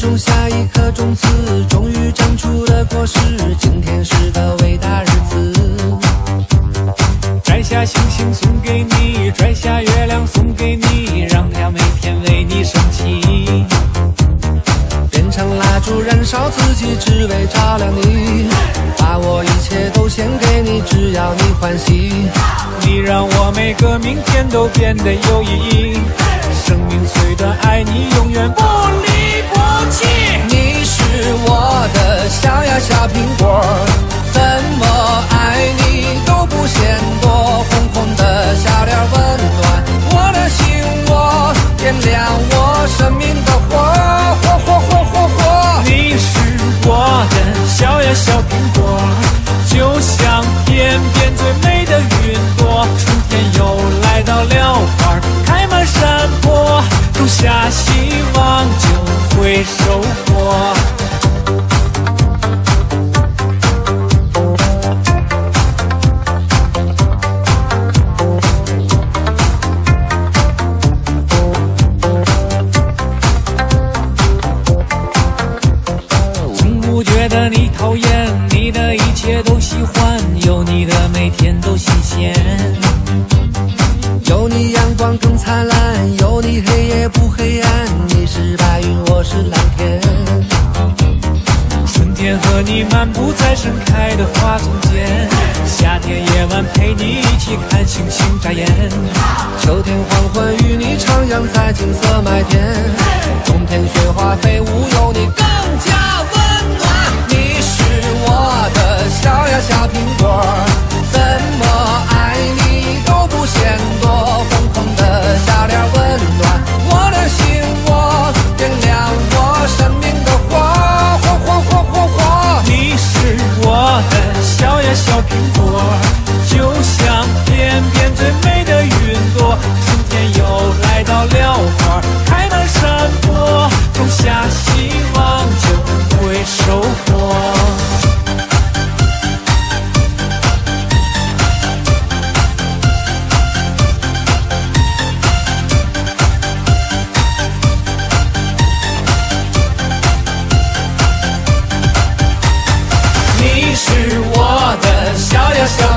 种下一颗种子，终于长出了果实。今天是个伟大日子， 摘下星星送给你，摘下月亮送给你，让它每天为你升起。 变成蜡烛燃烧自己，只为照亮你。把我一切都献给你，只要你欢喜。 你让我每个明天都变得有意义。生命虽短，爱你永远不离不弃。 你是我的小呀小苹果，怎么爱你都不嫌多。红红的笑脸温暖我的心窝，点亮我生命的火，火火火火火。 你是我的小呀小苹果，就像天边最美的云朵。春天又来到了，花开满山坡，种下希望就会收获。觉得你讨厌，你的一切都喜欢，有你的每天都新鲜。 有你阳光更灿烂，有你黑夜不黑暗。你是白云，我是蓝天。 春天和你漫步在盛开的花丛间，夏天夜晚陪你一起看星星眨眼。 秋天黄昏与你徜徉在金色麦田，冬天雪花飞舞，有你更加温暖。你是我的小呀小苹果，怎么爱你都不嫌多。红红的笑脸温暖我的心窝，点亮我生命的火，火火火火火。 你是我的小呀小苹果，就像天边最美的云朵。春天又来到了，花开满山坡，种下希望就会收获。你是我的小呀小